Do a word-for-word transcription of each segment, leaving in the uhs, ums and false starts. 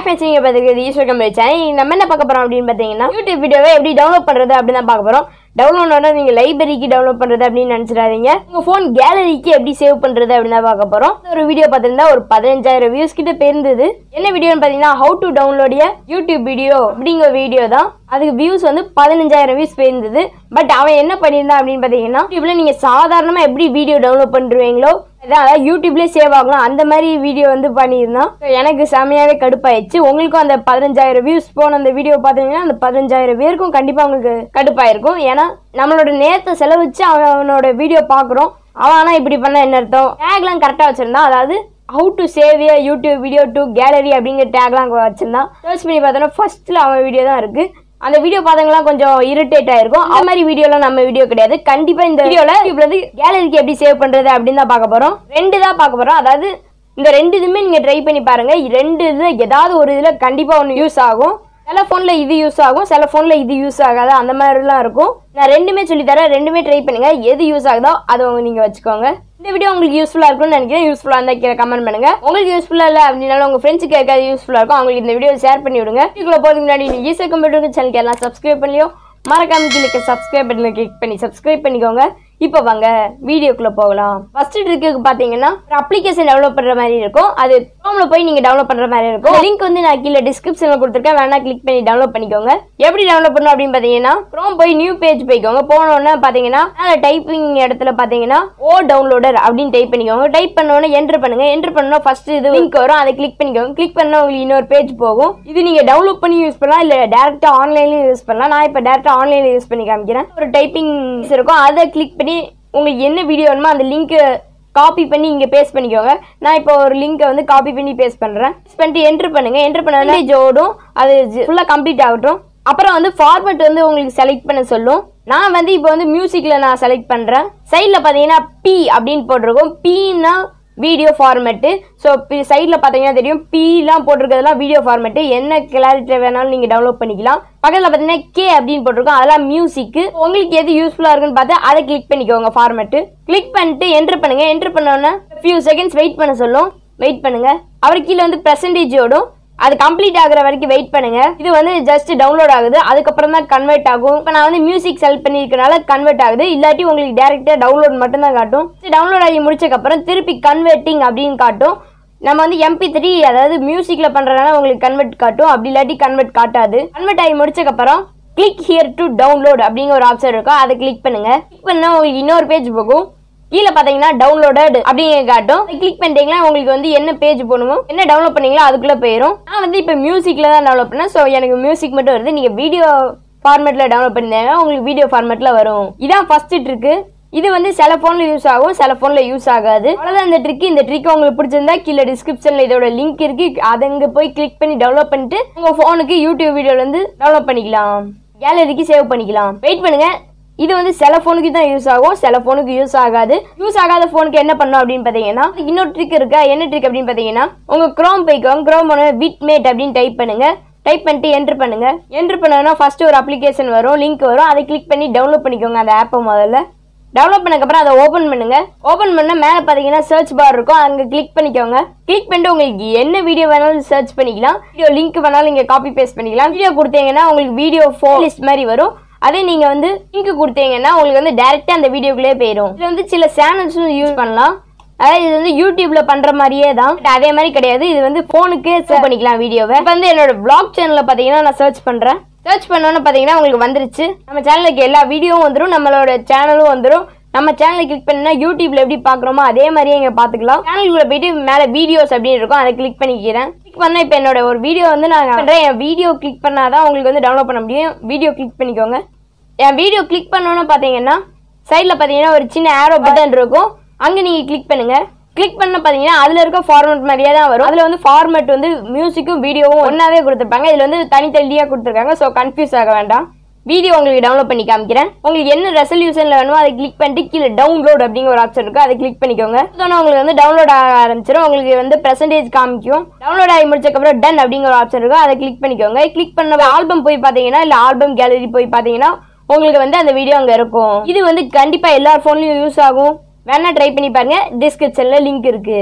friends, நீங்க பாத்துக்கிறது Eswar Computer channel. நம்ம என்ன பார்க்க போறோம் அப்படினு பாத்தீங்கன்னா YouTube வீடியோவை எப்படி டவுன்லோட் பண்றது அப்படி தான் பார்க்க போறோம். டவுன்லோட்னா நீங்க லைப்ரரிக்கு டவுன்லோட் பண்றது அப்படி நினைச்சிராதீங்க. உங்க ஃபோன் கேலரிக்கு எப்படி சேவ் பண்றது அப்படி தான் பார்க்க போறோம். ஒரு வீடியோ பார்த்திருந்தா ஒரு பதினஞ்சாயிரம் வியூஸ் கிட்ட போயிருந்தது. என்ன வீடியோன்னு பாத்தீங்கன்னா how to download a YouTube video அப்படிங்கிற வீடியோ தான். அதுக்கு வியூஸ் வந்து பதினஞ்சாயிரம் வியூஸ் போயிருந்தது. பட் அவன் என்ன பண்ணியிருந்தான் அப்படின்னு பாத்தீங்கன்னா YouTubeல நீங்க சாதாரணமா எப்படி வீடியோ டவுன்லோட் பண்றீங்களோ அதாவது யூடியூப்லேயே சேவ் ஆகலாம் அந்த மாதிரி வீடியோ வந்து பண்ணியிருந்தான். எனக்கு செமையாவே கடுப்பாயிடுச்சு. உங்களுக்கும் அந்த பதினஞ்சாயிரம் வியூஸ் போன அந்த வீடியோ பார்த்தீங்கன்னா அந்த பதினஞ்சாயிரம் பேருக்கும் கண்டிப்பாக உங்களுக்கு கடுப்பாயிருக்கும். ஏன்னா நம்மளோட நேரத்தை செலவிச்சு அவன் அவனோட வீடியோ பார்க்குறோம். அவன் ஆனால் இப்படி பண்ண என்ன அர்த்தம்? டேக்லாம் கரெக்டாக வச்சிருந்தான். அதாவது how to save a YouTube video to gallery அப்படிங்கிற டேக்லாம் வச்சிருந்தான். சர்ச் பண்ணி பார்த்தோன்னா ஃபர்ஸ்ட்ல அவன் வீடியோ தான் இருக்கு. அந்த வீடியோ பார்த்தவங்களாம் கொஞ்சம் இரிட்டேட் ஆயிருக்கும். அந்த மாதிரி வீடியோலாம் நம்ம வீடியோ கிடையாது. கண்டிப்பா இந்த வீடியோல யூடியூப்ல இருந்து கேலரிக்கு எப்படி சேவ் பண்றது அப்படின்னு தான் பார்க்க போறோம். ரெண்டு தான் பார்க்க போறோம். அதாவது இந்த ரெண்டு இதுமே நீங்க ட்ரை பண்ணி பாருங்க. ரெண்டு இதுல ஏதாவது ஒரு இதுல கண்டிப்பா ஒன்று யூஸ் ஆகும். சில போன்ல இது யூஸ் ஆகும், சில போன்ல இது யூஸ் ஆகாது. அந்த மாதிரிலாம் இருக்கும். நான் ரெண்டுமே சொல்லி தரேன். ரெண்டுமே ட்ரை பண்ணுங்க. எது யூஸ் ஆகுதோ அதை நீங்க வச்சுக்கோங்க. இந்த வீடியோ உங்களுக்கு யூஸ்ஃபுல்லா இருக்கும்னு நினைக்கிறேன். யூஸ்ஃபுல்லா இருந்தா கீழே கமெண்ட் பண்ணுங்க. உங்களுக்கு யூஸ்ஃபுல்லா இல்ல அப்படினாலும் உங்க ஃப்ரெண்ட்ஸ்க்கு யாருக்காவது யூஸ்ஃபுல்லா இருக்கும் அவங்களுக்கு இந்த வீடியோ ஷேர் பண்ணி விடுங்க. வீடியோக்குள்ள போறதுக்கு முன்னாடி நீங்க Eswar Computer சேனலுக்கு எல்லாம் சப்ஸ்கிரைப் பண்ணலையோ மறக்காம கீழே சப்ஸ்கிரைப் பட்டனை கிளிக் பண்ணி சப்ஸ்கிரைப் பண்ணிக்கோங்க. இப்போ வாங்க வீடியோக்குள்ள போகலாம். ஃபர்ஸ்ட் ட்ரிக்கு பாத்தீங்கன்னா ஒரு அப்ளிகேஷன் டெவலப் பண்ற மாதிரி இருக்கும். அது குரோம்ல போய் நீங்க டவுன்லோட் பண்ற மாதிரி இருக்கும். லிங்க் வந்து நான் கீழே டிஸ்கிரிப்ஷன்ல கொடுத்துருக்கேன். வேணா கிளிக் பண்ணி டவுன்லோட் பண்ணிக்கோங்க. எப்படி டவுன்லோட் பண்ணணும் அப்படின்னு பாத்தீங்கன்னா குரோம் போய் நியூ பேஜ் போய்க்கோங்க. போன உடனே பாத்தீங்கன்னா டைப்பிங் இடத்துல பாத்தீங்கன்னா ஓ டவுன்லோடர் அப்படின்னு டைப் பண்ணிக்கோங்க. டைப் பண்ண உடனே என்டர் பண்ணுங்க. என்டர் பண்ணா ஃபர்ஸ்ட் இது லிங்க் வரும். அதை கிளிக் பண்ணிக்கோங்க. கிளிக் பண்ணா உங்களுக்கு இன்னொரு பேஜ் போகும். இது நீங்க டவுன்லோட் பண்ணி யூஸ் பண்ணலாம் இல்ல டைரக்டா ஆன்லைன்லயும் யூஸ் பண்ணலாம். நான் இப்ப டைரக்டா ஆன்லைன்ல யூஸ் பண்ணி காமிக்கிறேன். ஒரு டைப்பிங் இருக்கும். அதை கிளிக் பண்ணி உங்களுக்கு என்ன வீடியோ வேணுமோ அந்த லிங்க் காப்பி பண்ணி இங்க பேஸ்ட் பண்ணிக்கோங்க. நான் இப்போ ஒரு லிங்கை வந்து காப்பி பண்ணி பேஸ்ட் பண்றேன். பேஸ்ட் பண்ணிட்டு என்டர் பண்ணுங்க. என்டர் பண்ணா ஓடும். அது ஃபுல்லா கம்ப்ளீட் ஆகட்டும். அப்புறம் வந்து ஃபார்மேட் வந்து உங்களுக்கு செலக்ட் பண்ண சொல்லும். நான் வந்து இப்போ வந்து மியூசிக்ல நான் செலக்ட் பண்றேன். சைட்ல பாத்தீங்கன்னா பி அப்படின்னு போட்டிருக்கோம். Beena video format. ஸோ சைடில் பார்த்தீங்கன்னா தெரியும் பீலாம் போட்டிருக்கிறதுலாம் வீடியோ ஃபார்மேட்டு. என்ன கிளாரிட்டி வேணாலும் நீங்கள் டவுன்லோட் பண்ணிக்கலாம். பக்கத்தில் பார்த்தீங்கன்னா கே அப்படின்னு போட்டிருக்கோம். அதெல்லாம் மியூசிக்கு. உங்களுக்கு எது யூஸ்ஃபுல்லாக இருக்குன்னு பார்த்து அதை கிளிக் பண்ணிக்கோங்க ஃபார்மேட்டு. கிளிக் பண்ணிட்டு என்டர் பண்ணுங்க. என்டர் பண்ணோன்னா ஃபியூ செகண்ட்ஸ் வெயிட் பண்ண சொல்லும். வெயிட் பண்ணுங்க. அவர் கீழே வந்து பெர்சன்டேஜ் ஓடும். அது கம்ப்ளீட் ஆகுற வரைக்கும் வெயிட் பண்ணுங்க. இது வந்து ஜஸ்ட் டவுன்லோட் ஆகுது. அதுக்கப்புறம் தான் கன்வெர்ட் ஆகும். இப்போ நான் வந்து மியூசிக் செலக்ட் பண்ணிருக்கனால கன்வெர்ட் ஆகுது. இல்லாட்டி உங்களுக்கு டேரக்டா டவுன்லோட் மட்டும் தான் காட்டும். டவுன்லோட் ஆகி முடிச்சதுக்கு அப்புறம் திருப்பி கன்வெர்ட்டிங் அப்படின்னு காட்டும். நம்ம வந்து எம்பி த்ரீ அதாவது மியூசிக்ல பண்றதுனால உங்களுக்கு கன்வெர்ட் காட்டும். அப்படி இல்லாட்டி கன்வெர்ட் காட்டாது. கன்வெர்ட் ஆகி முடிச்சதுக்கு அப்புறம் கிளிக் ஹியர் டு டவுன்லோட் அப்படிங்கிற ஒரு ஆப்ஷன் இருக்கும். அதை கிளிக் பண்ணுங்க. கிளிக் பண்ணா உங்களுக்கு இன்னொரு பேஜ் போகும். கீழே பாத்தீங்கன்னா டவுன்லோடட் அப்படிங்க காட்டும். கிளிக் பண்ணிட்டீங்கன்னா உங்களுக்கு வந்து என்ன பேஜ் போகணுமோ என்ன டவுன்லோட் பண்ணீங்களோ அதுக்குள்ள போயிடும். நான் வந்து இப்போ மியூசிக்ல தான் டவுன்லோட் பண்ணேன். ஸோ எனக்கு மியூசிக் மட்டும் வருது. நீங்க வீடியோ ஃபார்மேட்ல டவுன்லோட் பண்ணிருந்தீங்கன்னா உங்களுக்கு வீடியோ ஃபார்மேட்ல வரும். இதான் ஃபர்ஸ்ட் ட்ரிக்கு. இது வந்து சில போன்ல யூஸ் ஆகும், சில போன்ல யூஸ் ஆகாது. அவ்வளவுதான் இந்த ட்ரிக். இந்த ட்ரிக் உங்களுக்கு பிடிச்சிருந்தா கீழே டிஸ்கிரிப்ஷன்ல இதோட லிங்க் இருக்கு. அதை அங்க போய் கிளிக் பண்ணி டவுன்லோட் பண்ணிட்டு உங்க போனுக்கு யூடியூப் வீடியோல இருந்து டவுன்லோட் பண்ணிக்கலாம். கேலரிக்கு சேவ் பண்ணிக்கலாம். வெயிட் பண்ணுங்க. இது வந்து சில போனுக்கு தான் யூஸ் ஆகும், சில போனுக்கு யூஸ் ஆகாது. யூஸ் ஆகாத போனுக்கு என்ன பண்ணும் அப்படின்னு பாத்தீங்கன்னா இன்னொரு ட்ரிக் இருக்கா. என்ன ட்ரிக் அப்படின்னு பாத்தீங்கன்னா உங்க குரோம் போய்க்கோங்க. குரோம் விட்மேட் அப்படின்னு டைப் பண்ணுங்க. டைப் பண்ணிட்டு என்டர் பண்ணுங்க. என்டர் பண்ணா ஃபர்ஸ்ட் ஒரு அப்ளிகேஷன் வரும், லிங்க் வரும். அதை கிளிக் பண்ணி டவுன்லோட் பண்ணிக்கோங்க அந்த ஆப்பை. முதல்ல டவுன்லோட் பண்ணக்கப்புறம் அதை ஓபன் பண்ணுங்க. ஓபன் பண்ண மேல பாத்தீங்கன்னா சர்ச் பார் இருக்கும். அங்க கிளிக் பண்ணிக்கோங்க. கிளிக் பண்ணிட்டு உங்களுக்கு என்ன வீடியோ வேணாலும் சர்ச் பண்ணிக்கலாம். வீடியோ லிங்க் வேணாலும் நீங்க காப்பி பேஸ்ட் பண்ணிக்கலாம். வீடியோ கொடுத்தீங்கன்னா உங்களுக்கு வீடியோ ஃபோன் லிஸ்ட் மாதிரி வரும். அதே நீங்க வந்து லிங்க் கொடுத்தீங்கன்னா உங்களுக்கு வந்து டைரக்டா அந்த வீடியோக்குள்ளே போயிடும். இது வந்து சில சேனல்ஸும் யூஸ் பண்ணலாம். அதாவது இது வந்து யூடியூப்ல பண்ற மாதிரியே தான். அதே மாதிரி கிடையாது. இது வந்து போனுக்கே சேவ் பண்ணிக்கலாம் வீடியோவை. இப்போ வந்து என்னோட பிளாக் சேனல்ல பாத்தீங்கன்னா நான் சர்ச் பண்றேன். சர்ச் பண்ணோன்னு பாத்தீங்கன்னா உங்களுக்கு வந்துருச்சு. நம்ம சேனலுக்கு எல்லா வீடியோவும் வந்துடும். நம்மளோட சேனலும் வந்துடும். நம்ம சேனலை கிளிக் பண்ணா யூடியூப்ல எப்படி பாக்குறோமோ அதே மாதிரியே இங்க பாத்துக்கலாம். சேனலுக்குள்ள போயிட்டு மேல வீடியோஸ் அப்படின்னு இருக்கும். அதை கிளிக் பண்ணிக்கிறேன். கிளிக் பண்ணா இப்போ என்னோட ஒரு வீடியோ வந்து நான் பண்றேன். என் வீடியோ கிளிக் பண்ணாதான் உங்களுக்கு வந்து டவுன்லோட் பண்ண முடியும். வீடியோ கிளிக் பண்ணிக்கோங்க. என் வீடியோ கிளிக் பண்ணோன்னு பாத்தீங்கன்னா சைட்ல பாத்தீங்கன்னா ஒரு சின்ன ஆரோ பட்டன் இருக்கும். அங்க நீங்க கிளிக் பண்ணுங்க. கிளிக் பண்ண பாத்தீங்கன்னா அதுல இருக்க ஃபார்மேட் மாதிரியே தான் வரும். அதுல வந்து ஃபார்மேட் வந்து மியூசிக்கும் வீடியோவும் ஒன்னாவே கொடுத்துருப்பாங்க. இதுல வந்து தனித்தனியா கொடுத்துருக்காங்க. ஸோ கன்ஃபியூஸ் ஆக வேண்டாம். வீடியோ உங்களுக்கு டவுன்லோட் பண்ணி காமிக்கிறேன். உங்களுக்கு என்ன ரெசல்யூஷன்ல வேணுமோ அதை கிளிக் பண்ணிட்டு கீழே டவுன்லோட் அப்படிங்கிற ஒரு ஆப்ஷன் இருக்கு. அதை கிளிக் பண்ணிக்கோங்க. உங்களுக்கு வந்து டவுன்லோட் ஆக ஆரம்பிச்சிடும். உங்களுக்கு வந்து பெர்சன்டேஜ் காமிக்கும். டவுன்லோட் ஆகி முடிச்சதுக்கப்புறம் டன் அப்படிங்கிற ஒரு ஆப்ஷன் இருக்கும். அதை கிளிக் பண்ணிக்கோங்க. கிளிக் பண்ண ஆல்பம் போய் பாத்தீங்கன்னா இல்ல ஆல்பம் கேலரி போய் பாத்தீங்கன்னா உங்களுக்கு வந்து அந்த வீடியோ அங்க இருக்கும். இது வந்து கண்டிப்பா எல்லா போன்லயும் யூஸ் ஆகும். வேணா ட்ரை பண்ணி பாருங்க. டிஸ்கிரிப்ஷன்ல லிங்க் இருக்கு.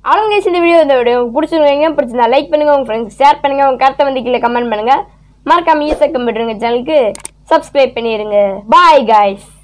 அவ்வளோ guys, இந்த வீடியோ இந்த வீடியோ பிடிச்சிருக்கீங்க பிடிச்சிருந்தா லைக் பண்ணுங்க, உங்க ஃப்ரெண்ட்ஸ் ஷேர் பண்ணுங்க, உங்க கருத்தை வந்து கீழே கமெண்ட் பண்ணுங்க. மறக்காம எஸ்வர் கம்ப்யூட்டர் சேனலுக்கு சப்ஸ்கிரைப் பண்ணிடுங்க. பாய் guys.